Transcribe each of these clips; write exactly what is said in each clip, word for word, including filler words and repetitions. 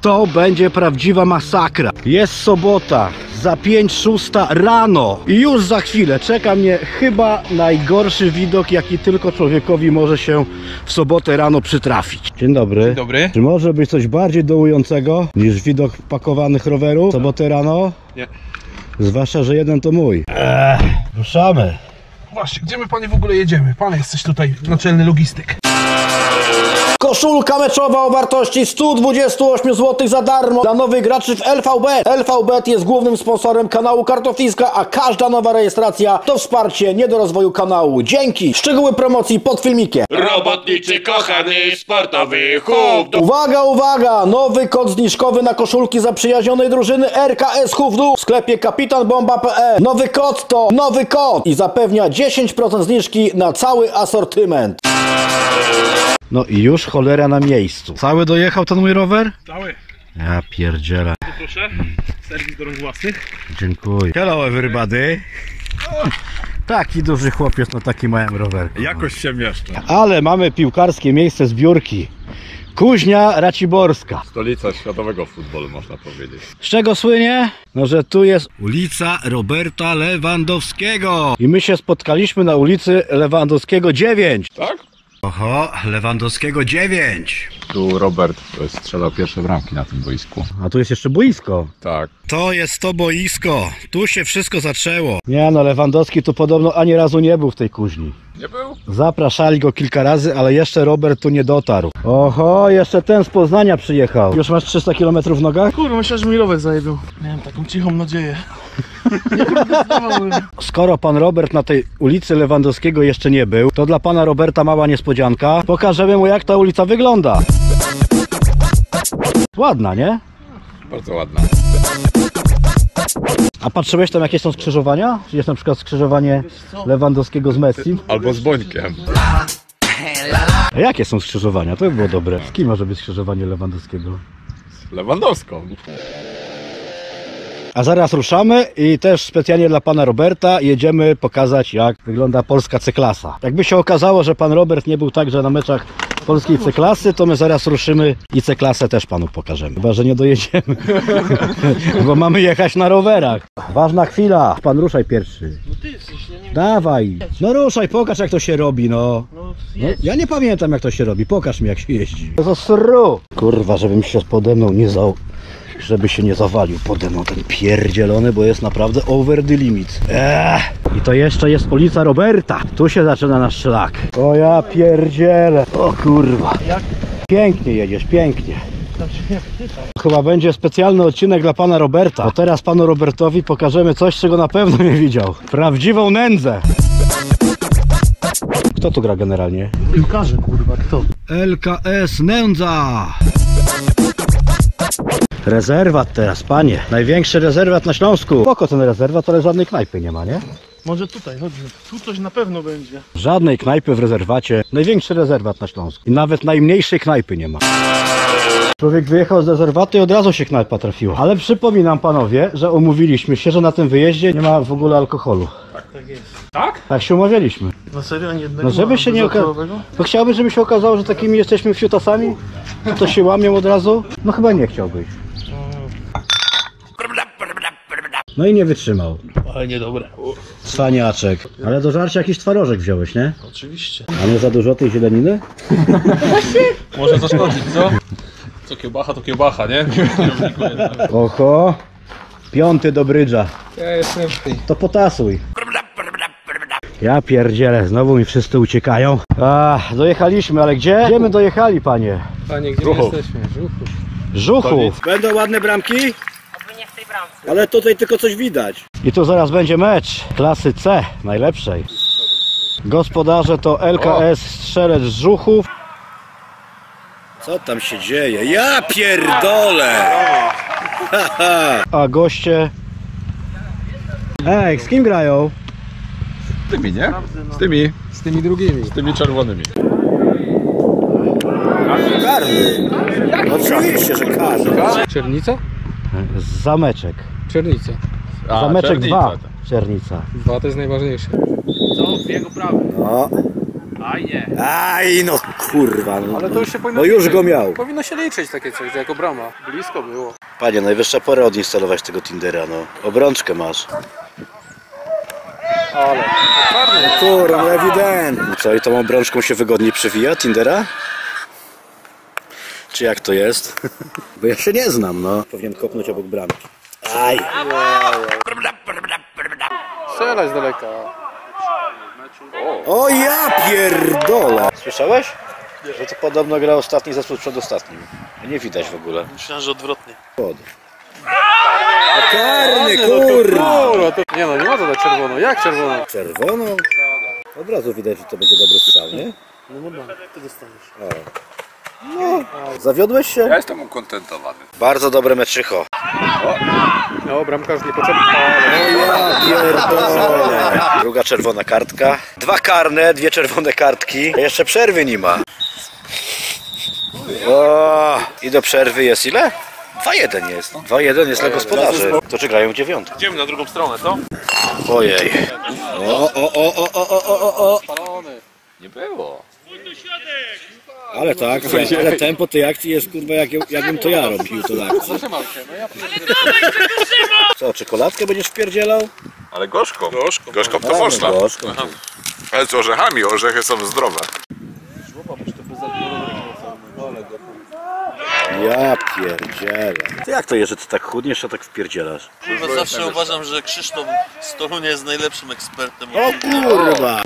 To będzie prawdziwa masakra. Jest sobota, za pięć szósta rano i już za chwilę czeka mnie chyba najgorszy widok, jaki tylko człowiekowi może się w sobotę rano przytrafić. Dzień dobry. Dzień dobry. Czy może być coś bardziej dołującego niż widok pakowanych rowerów w sobotę rano? Nie. Zwłaszcza, że jeden to mój. Eee, ruszamy. Właśnie, gdzie my panie w ogóle jedziemy? Pan jesteś tutaj naczelny logistyk. Koszulka meczowa o wartości sto dwadzieścia osiem złotych za darmo dla nowych graczy w L V B. L V B jest głównym sponsorem kanału Kartofliska, a każda nowa rejestracja to wsparcie nie do rozwoju kanału. Dzięki! Szczegóły promocji pod filmikiem. Robotniczy, kochany, sportowy hub. Uwaga, uwaga! Nowy kod zniżkowy na koszulki zaprzyjaźnionej drużyny R K S Hufdu w sklepie kapitan bomba kropka p l. Nowy kod to nowy kod i zapewnia dziesięć procent zniżki na cały asortyment. No i już cholera na miejscu. Cały dojechał ten mój rower? Cały. Ja pierdzielę. Proszę, serwis do rąk własnych. Dziękuję. Hello everybody. Taki duży chłopiec na takim małym rowerku. Jakoś się mieszczę. Ale mamy piłkarskie miejsce zbiórki. Kuźnia Raciborska. Stolica światowego futbolu, można powiedzieć. Z czego słynie? No, że tu jest ulica Roberta Lewandowskiego. I my się spotkaliśmy na ulicy Lewandowskiego dziewięć. Tak? Oho, Lewandowskiego dziewięć. Tu Robert strzelał pierwsze bramki na tym boisku. A tu jest jeszcze boisko. Tak. To jest to boisko. Tu się wszystko zaczęło. Nie no, Lewandowski tu podobno ani razu nie był w tej kuźni. Nie był? Zapraszali go kilka razy, ale jeszcze Robert tu nie dotarł. Oho, jeszcze ten z Poznania przyjechał. Już masz trzysta kilometrów w nogach? Kurwa, myślę, że mi rower zajebił. Miałem taką cichą nadzieję. Nie protestowałem. Skoro pan Robert na tej ulicy Lewandowskiego jeszcze nie był, to dla pana Roberta mała niespodzianka. Pokażemy mu, jak ta ulica wygląda. Ładna, nie? Bardzo ładna. A patrzyłeś tam, jakie są skrzyżowania? Czy jest na przykład skrzyżowanie Lewandowskiego z Messi? Albo z Bońkiem. A jakie są skrzyżowania? To by było dobre. Z kim może być skrzyżowanie Lewandowskiego? Z Lewandowską. A zaraz ruszamy i też specjalnie dla pana Roberta jedziemy pokazać, jak wygląda polska C-klasa. Jakby się okazało, że pan Robert nie był także na meczach polskiej C-klasy, to my zaraz ruszymy i C-klasę też panu pokażemy. Chyba że nie dojedziemy, bo mamy jechać na rowerach. Ważna chwila. Pan ruszaj pierwszy. No ty jesteś, ja nie... Dawaj. No ruszaj, pokaż, jak to się robi, no. No, No, ja nie pamiętam, jak to się robi. Pokaż mi, jak się jeździ. To sru. Kurwa, żebym się pode mną nie zał... żeby się nie zawalił pode mną ten pierdzielony, bo jest naprawdę over the limit. Eee. I to jeszcze jest ulica Roberta. Tu się zaczyna nasz szlak. O ja pierdzielę. O kurwa. Pięknie jedziesz, pięknie. Chyba będzie specjalny odcinek dla pana Roberta, bo teraz panu Robertowi pokażemy coś, czego na pewno nie widział. Prawdziwą nędzę. Kto tu gra generalnie? Piłkarze, kurwa, kto? L K S Nędza. Rezerwat teraz, panie. Największy rezerwat na Śląsku. Spoko ten rezerwat, ale żadnej knajpy nie ma, nie? Może tutaj, chodźmy. Tu coś na pewno będzie. Żadnej knajpy w rezerwacie. Największy rezerwat na Śląsku. I nawet najmniejszej knajpy nie ma. Człowiek wyjechał z rezerwatu i od razu się knajpa trafiła. Ale przypominam panowie, że umówiliśmy się, że na tym wyjeździe nie ma w ogóle alkoholu. Tak jest. Tak? Tak się umawialiśmy. Na serio? Ani jednego? No żeby się nie okazało. To chciałbyś, żeby się okazało, że takimi jesteśmy fiutasami? To się łamią od razu? No chyba nie chciałbyś. No i nie wytrzymał. Ale niedobre. Cwaniaczek. Ale do żarcia jakiś twarożek wziąłeś, nie? Oczywiście. A nie za dużo tej zieleniny? Może zaszkodzić, co? Co kiełbacha, to kiełbacha, nie? Oho. Piąty do brydża. Ja jestem... To potasuj. Ja pierdzielę, znowu mi wszyscy uciekają. A, dojechaliśmy, ale gdzie? Gdzie my dojechali, panie? Panie, gdzie my jesteśmy? Żuchów. Żuchów. Będą ładne bramki? Oby nie w tej bramce. Ale tutaj tylko coś widać. I tu zaraz będzie mecz klasy C, najlepszej. Gospodarze to L K S Strzelec z Żuchów. Co tam się dzieje? Ja pierdolę! A goście... Ej, z kim grają? Z tymi, nie? Z tymi. Z tymi drugimi. Z tymi czerwonymi. Karny. Oczywiście, że karny. Czernica? Zameczek. Czernica. A, Zameczek Czernica, dwa. tak. Czernica. Dwa to jest najważniejsze. Co? W jego prawo. No. Aj nie. Aj no kurwa. No, Ale to już się powinno no już liczyć. go miał. Powinno się liczyć takie coś, jako brama. Blisko było. Panie, najwyższa pora odinstalować tego Tindera, no. Obrączkę masz. Ale, czarny. Kurwa, no ewidentnie. Co, i tą obrączką się wygodniej przewija Tindera? Czy jak to jest? Bo ja się nie znam, no. Powinien kopnąć obok bramki. Aj! Strzelać z daleka. O ja pierdolę! Słyszałeś? Że to podobno gra ostatni zespół przed ostatnim. Nie widać w ogóle. Myślałem, że odwrotnie. Pod. A karny, kurwa! Kurwa, to... Nie no, nie ma to na czerwono. Jak czerwono? Czerwoną? Od razu widać, że to będzie dobry strzał, nie? No można, ty dostaniesz. No. Zawiodłeś się? Ja jestem ukontentowany. Bardzo dobre meczycho. No, bramkarz nie potrzebny. O ja pierdolę. Druga czerwona kartka. Dwa karne, dwie czerwone kartki. A jeszcze przerwy nie ma. O, i do przerwy jest ile? dwa jeden jest. dwa jeden jest dla gospodarzy. To czy grają dziewiąty? Idziemy na drugą stronę, co? Ojej. O, o, o, o, o, o, o, o. Nie było. Ale tak, ale tempo tej akcji jest kurwa jak, jakbym to ja robił to akcji. Co, czekoladkę będziesz wpierdzielał? Ale gorzką. Gorzko. Gorzką to Ale można. gorzko. Ale z orzechami, orzechy są zdrowe. Ja pierdzielę. Ty jak to jest, że ty tak chudniesz, a tak wpierdzielasz? Kurwa, zawsze uważam, że Krzysztof z Torunia jest najlepszym ekspertem. O kurwa!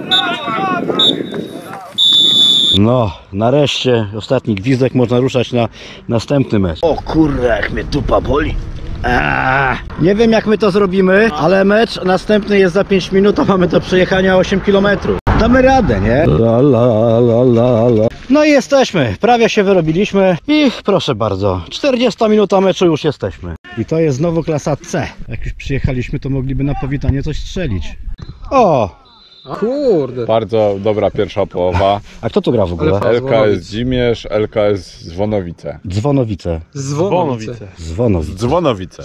No, nareszcie ostatni gwizdek, można ruszać na następny mecz. O kurwa, jak mnie dupa boli. Aaaa. Nie wiem jak my to zrobimy, ale mecz następny jest za pięć minut, a mamy do przejechania osiem kilometrów. Damy radę, nie? La, la, la, la, la. No i jesteśmy, prawie się wyrobiliśmy i proszę bardzo, czterdziesta minuta meczu już jesteśmy. I to jest znowu klasa C. Jak już przyjechaliśmy, to mogliby na powitanie coś strzelić. O! Kurde. Bardzo dobra pierwsza połowa. A kto tu gra w ogóle? Ale L K S Dzimierz, L K S Dzwonowice. Dzwonowice. Zwonowice. Dzwonowice. Dzwonowice.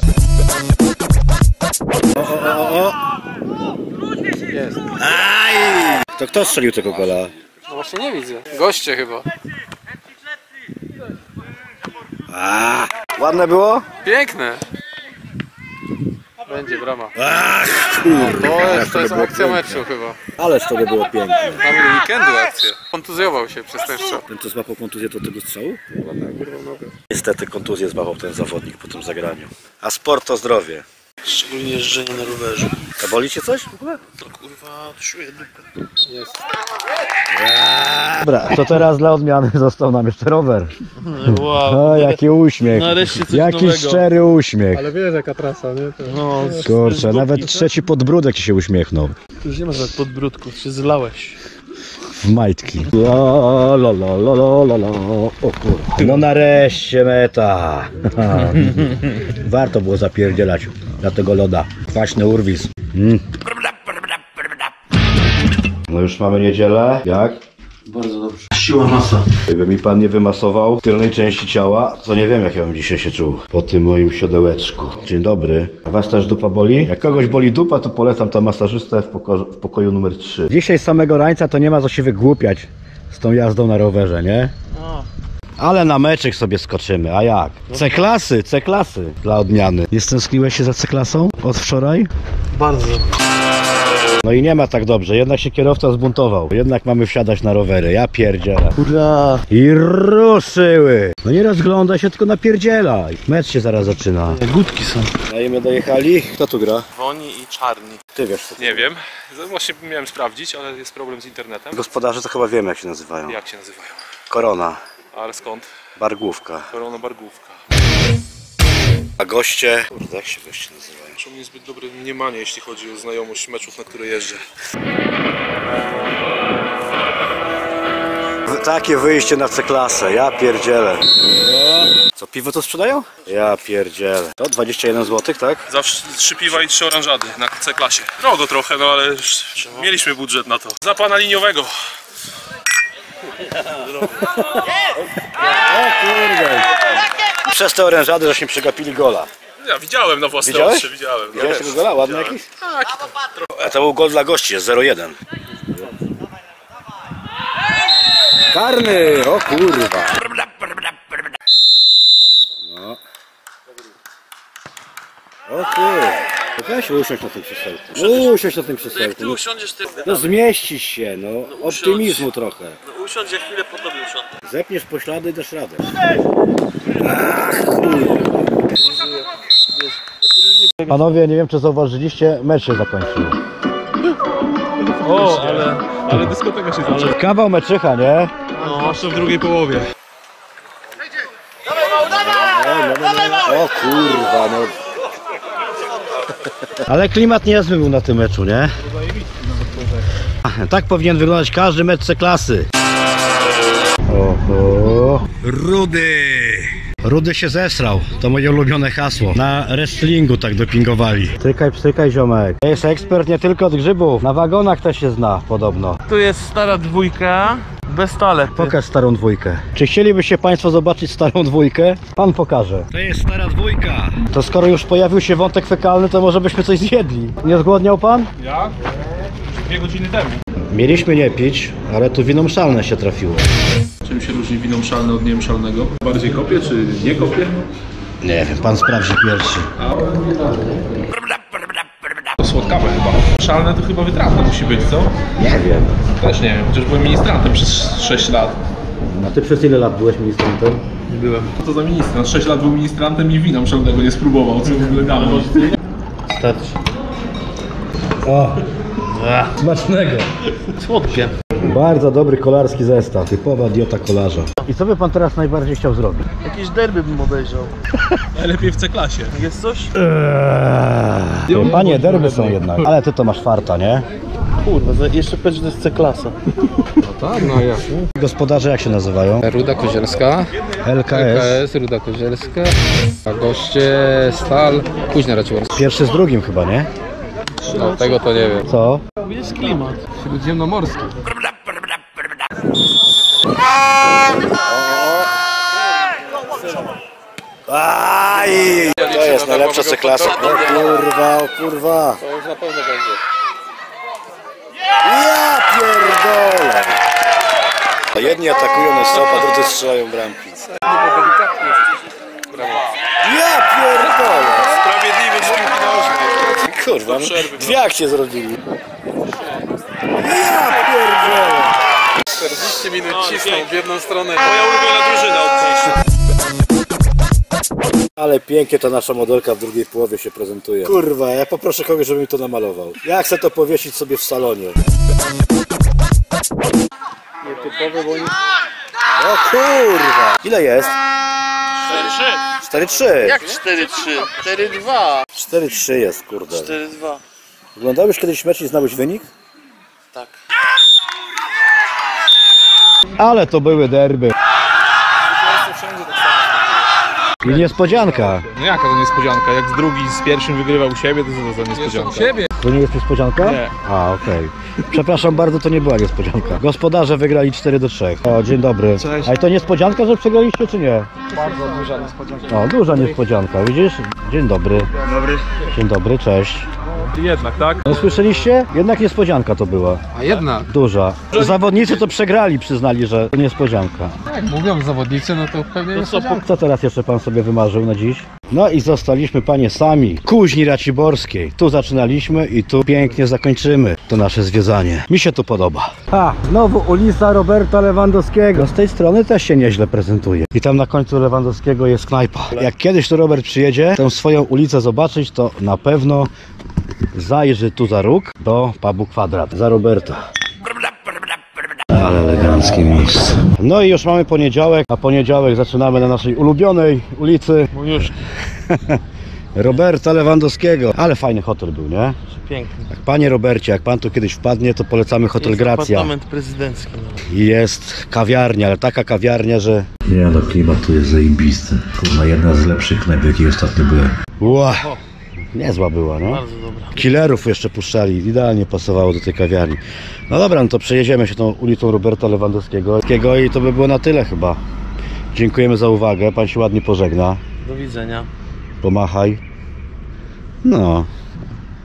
Jest. To kto strzelił tego gola? No właśnie nie widzę. Goście chyba. A, ładne było? Piękne. Będzie brama. Ach, To jest, to jest akcja meczu chyba. Ależ to by było piękne. Mamy weekendu akcję. Kontuzjował się przez ten strzał. Ten, co złapał kontuzję do tego strzału? Niestety kontuzję złapał ten zawodnik po tym zagraniu. A sport to zdrowie. Szczególnie jeżdżenie na rowerze. A boli cię coś w ogóle? To kurwa, czuję dupę. Jest. Dobra, to teraz dla odmiany został nam jeszcze rower. Wow. O, jaki uśmiech. Nareszcie coś Jaki nowego. szczery uśmiech. Ale wiesz jaka trasa, nie? To... No, Kurczę, nawet trzeci podbródek ci się uśmiechnął. tu już nie ma żadnych podbródków, się zlałeś. W majtki. La, la, la, la, la, la, la. O kurwa. No nareszcie meta. Warto było zapierdzielać dla tego loda. Kwaśny urwis. Mm. No już mamy niedzielę. Jak? Bardzo dobrze. Siła masa. Gdyby mi pan nie wymasował w tylnej części ciała, to nie wiem jak ja bym dzisiaj się czuł po tym moim siodełeczku. Dzień dobry. A was też dupa boli? Jak kogoś boli dupa, to polecam tam masażystę w, poko w pokoju numer trzy. Dzisiaj z samego rańca to nie ma co się wygłupiać z tą jazdą na rowerze, nie? No. Ale na meczek sobie skoczymy, a jak? C-klasy, C-klasy dla odmiany. Nie stęskniłeś się za C-klasą od wczoraj? Bardzo. No i nie ma tak dobrze, jednak się kierowca zbuntował. Jednak mamy wsiadać na rowery, ja pierdzielę. Hurra! I ruszyły! No nie rozglądaj się, tylko napierdzielaj. Mecz się zaraz zaczyna. Gutki są. Dajemy dojechali. Kto tu gra? Woni i czarni. Ty wiesz co. Nie wiem. Właśnie miałem sprawdzić, ale jest problem z internetem. Gospodarze to chyba wiemy jak się nazywają. Jak się nazywają? Korona, Ale skąd? Bargłówka. Korona Bargłówka. A goście... Kurde, jak się goście nazywają? Muszą mieć zbyt dobre mniemanie, jeśli chodzi o znajomość meczów, na które jeżdżę. Takie wyjście na C-klasę, ja pierdzielę. Co, piwo to sprzedają? Ja pierdzielę. To dwadzieścia jeden złotych, tak? Zawsze trzy piwa i trzy oranżady na C-klasie. Drogo trochę, no ale już mieliśmy budżet na to. Za pana liniowego. O kurde. Przez te orężady żeśmy przegapili gola. Ja widziałem na własne Widziałeś? oczy, widziałem. No. Widziałeś tego gola? Ładny jakiś? A to był gol dla gości, jest zero jeden. Karny! O kurwa! No. O ty! Weź usiąść na tym krzesełku. Usiąść na tym To jak krzesełku. ty No, usiądziesz, ty... no zmieścisz się, no. Optymizmu trochę. No usiądź, ja chwilę po tobie usiądę. Zepniesz poślady i dasz radę. Panowie, nie wiem czy zauważyliście, mecz się zakończył. O, ale, ale dyskoteka się zaczęła. Kawał meczycha, nie? No, jeszcze w drugiej połowie. O kurwa, no. Ale klimat niezły był na tym meczu, nie? Tak powinien wyglądać każdy mecz C-klasy. Oho. Rudy! Rudy się zesrał, to moje ulubione hasło. Na wrestlingu tak dopingowali. Pstrykaj, pstrykaj ziomek. Jest ekspert nie tylko od grzybów, na wagonach też się zna podobno. Tu jest stara dwójka, bez talety. Pokaż starą dwójkę. Czy chcielibyście Państwo zobaczyć starą dwójkę? Pan pokaże. To jest stara dwójka. To skoro już pojawił się wątek fekalny, to może byśmy coś zjedli. Nie zgłodniał Pan? Ja? Dwie godziny temu. Mieliśmy nie pić, ale tu wino mszalne się trafiło. Czym się różni wino mszalne od niemszalnego? Bardziej kopie czy nie kopie? Nie wiem, Pan sprawdzi pierwszy. To słodkawe chyba. Mszalne to chyba wytrawne musi być, co? Nie wiem. Też nie wiem, chociaż byłem ministrantem przez sześć lat. A Ty przez ile lat byłeś ministrantem? Nie byłem. Co to za ministrant? sześć lat był ministrantem i wina mszalnego nie spróbował, co w ogóle damy. Starczy. O! Smacznego. Słodkie. Bardzo dobry kolarski zestaw. Typowa dieta kolarza. I co by Pan teraz najbardziej chciał zrobić? Jakieś derby bym obejrzał. Najlepiej w C-klasie. Jest coś? Eee, Panie, derby są jednak. Ale Ty to masz farta, nie? Kurwa, za- jeszcze powiedz, że to jest C-klasa. Tak, no ja. Gospodarze jak się nazywają? Ruda Kozielska, L K K S. S, Ruda Kozielska, a goście Stal, Kuźnia Raciborska. Pierwszy z drugim chyba, nie? No tego to nie wiem. Co? Jest klimat. Śródziemnomorski. Aj! To jest najlepsza C-klasa. O kurwa, o kurwa. To już na pewno będzie. Ja pierdolę! Jedni atakują na stop, a drudzy strzelają bramki. Ja pierdolę! Sprawiedliwy piłki nożnej. Kurwa, dwie akcje zrobili. Ja pierdolę! czterdzieści minut cisną w jedną stronę. Moja ulubiona drużyna od dziś. Ale pięknie ta nasza modelka w drugiej połowie się prezentuje. Kurwa, ja poproszę kogoś, żeby mi to namalował. Ja chcę to powiesić sobie w salonie. Nietypowe, bo nie... O kurwa! Ile jest? cztery trzy. cztery trzy. Jak cztery trzy? cztery dwa. cztery trzy jest, kurde. cztery dwa. Oglądałeś kiedyś mecz i znałeś wynik? Tak. Ale to były derby. I niespodzianka. No jaka to niespodzianka? Jak z drugi z pierwszym wygrywał u siebie, to co to za niespodzianka? siebie. To nie jest niespodzianka? Nie. A, okej. Przepraszam bardzo, to nie była niespodzianka. Gospodarze wygrali cztery do trzech. O, dzień dobry. Cześć. A i to niespodzianka, że przegraliście, czy nie? Bardzo duża niespodzianka. O, duża niespodzianka, widzisz? Dzień dobry. Dobry. Dzień dobry, cześć. Jednak, tak? No słyszeliście? Jednak niespodzianka to była. A jednak, Duża. Zawodnicy to przegrali, przyznali, że to niespodzianka. jak mówią zawodnicy, no to pewnie niespodzianka. Co teraz jeszcze pan sobie wymarzył na dziś? No i zostaliśmy, panie, sami. Kuźni Raciborskiej. Tu zaczynaliśmy i tu pięknie zakończymy to nasze zwiedzanie. Mi się tu podoba. Ha, znowu ulica Roberta Lewandowskiego. Z tej strony też się nieźle prezentuje. I tam na końcu Lewandowskiego jest knajpa. Jak kiedyś tu Robert przyjedzie, tę swoją ulicę zobaczyć, to na pewno zajrzy tu za róg do pubu Kwadrat. Za Roberta. Ale eleganckie miejsce. No i już mamy poniedziałek, a poniedziałek zaczynamy na naszej ulubionej ulicy Już Roberta Lewandowskiego. Ale fajny hotel był, nie? piękny. Tak, panie Robercie, jak pan tu kiedyś wpadnie, to polecamy hotel Jest Gracja. apartament prezydencki. No. I jest kawiarnia, ale taka kawiarnia, że... Nie no, klimat tu jest zajebisty. Kurwa, jedna z lepszych knajp, jakiej ostatnio byłem. Ła! Niezła była, no. Bardzo dobra. Killerów jeszcze puszczali, idealnie pasowało do tej kawiarni. No dobra, no to przejedziemy się tą ulicą Roberta Lewandowskiego i to by było na tyle chyba. Dziękujemy za uwagę, pan się ładnie pożegna. Do widzenia. Pomachaj. No.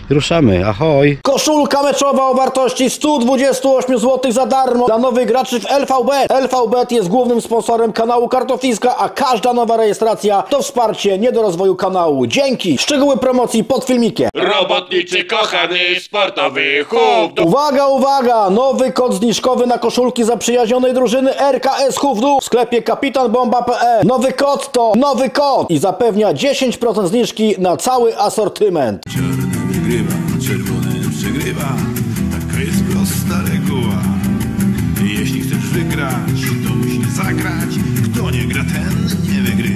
Ruszamy, ahoj. Koszulka meczowa o wartości sto dwadzieścia osiem złotych za darmo dla nowych graczy w L V B. L V B jest głównym sponsorem kanału Kartofliska, a każda nowa rejestracja to wsparcie niedorozwoju kanału. Dzięki! Szczegóły promocji pod filmikiem. Robotniczy, kochany, sportowy chłop. Uwaga, uwaga! Nowy kod zniżkowy na koszulki zaprzyjaźnionej drużyny R K S Hufdu w sklepie kapitan bomba kropka p l. Nowy kod to nowy kod i zapewnia dziesięć procent zniżki na cały asortyment. Czarny wygrywa, czerwony przegrywa. Taka jest prosta reguła. Jeśli chcesz wygrać, to musisz zagrać. Kto nie gra, ten nie wygrywa.